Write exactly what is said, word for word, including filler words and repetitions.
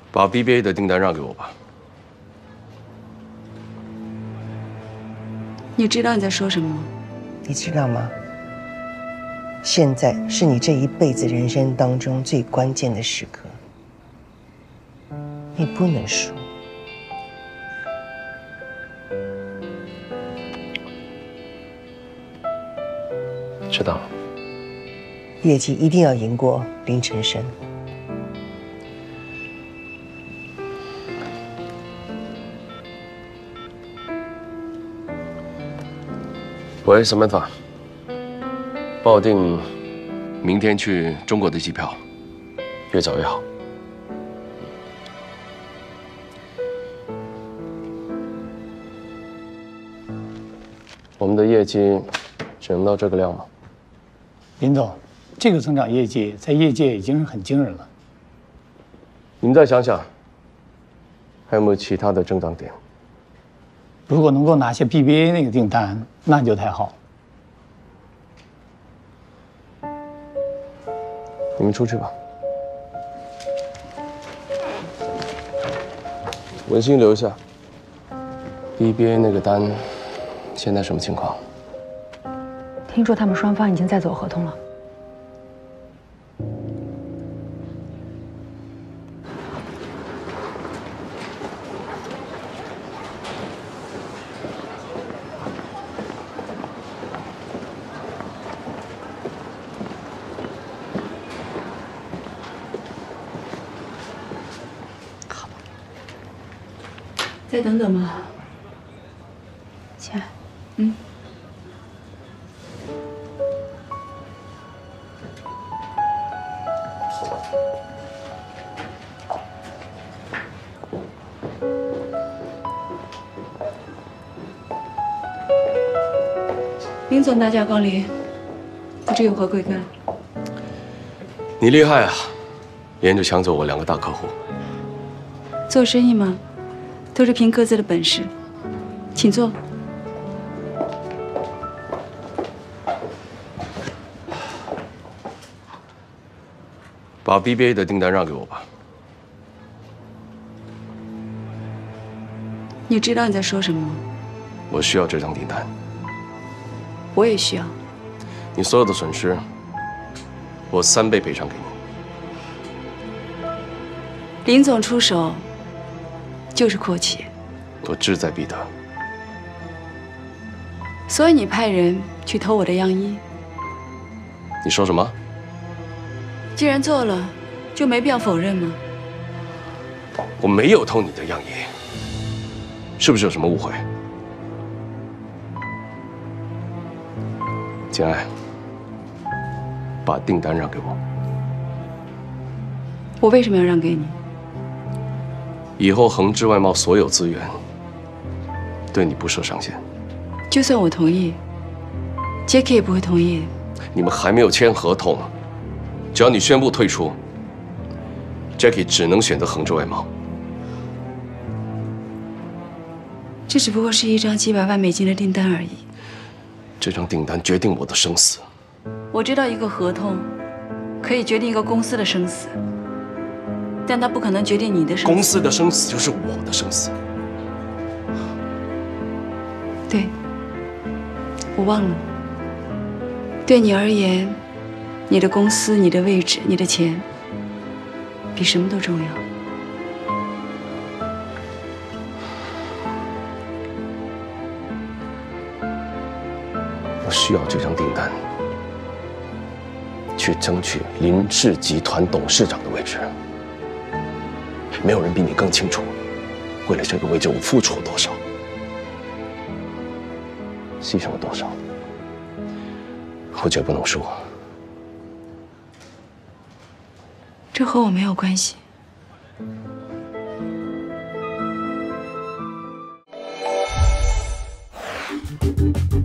把 B B A 的订单让给我吧。 你知道你在说什么吗？ 你知道吗？现在是你这一辈子人生当中最关键的时刻，你不能输。 知道了。 业绩一定要赢过林晨生。 喂，沈曼法，帮我订明天去中国的机票，越早越好。我们的业绩只能到这个量吗？ 林总，这个增长业绩在业界已经是很惊人了。 你们再想想，还有没有其他的增长点？ 如果能够拿下 B B A 那个订单，那就太好。 你们出去吧，文心留下。B B A 那个单，现在什么情况？ 听说他们双方已经在走合同了。 再等等嘛， 亲爱， 嗯。林总大驾光临，不知有何贵干？ 你厉害啊，连着抢走我两个大客户。 做生意嘛。 都是凭各自的本事，请坐。 把 B B A 的订单让给我吧。 你知道你在说什么吗？ 我需要这张订单。 我也需要。 你所有的损失，我三倍赔偿给你。 林总出手。 就是阔气， 我志在必得。 所以你派人去偷我的样衣？ 你说什么？ 既然做了，就没必要否认吗？ 我没有偷你的样衣，是不是有什么误会？简爱，把订单让给我。 我为什么要让给你？ 以后恒之外贸所有资源对你不设上限。 就算我同意 ，Jacky 也不会同意。 你们还没有签合同，只要你宣布退出 ，Jacky 只能选择恒之外贸。 这只不过是一张几百万美金的订单而已。 这张订单决定我的生死。 我知道一个合同可以决定一个公司的生死。 但它不可能决定你的生死。 公司的生死就是我的生死。 对，我忘了。对你而言，你的公司、你的位置、你的钱，比什么都重要。 我需要这张订单，去争取林氏集团董事长的位置。 没有人比你更清楚，为了这个位置，我付出了多少，牺牲了多少。我绝不能输。 这和我没有关系。 Thank you.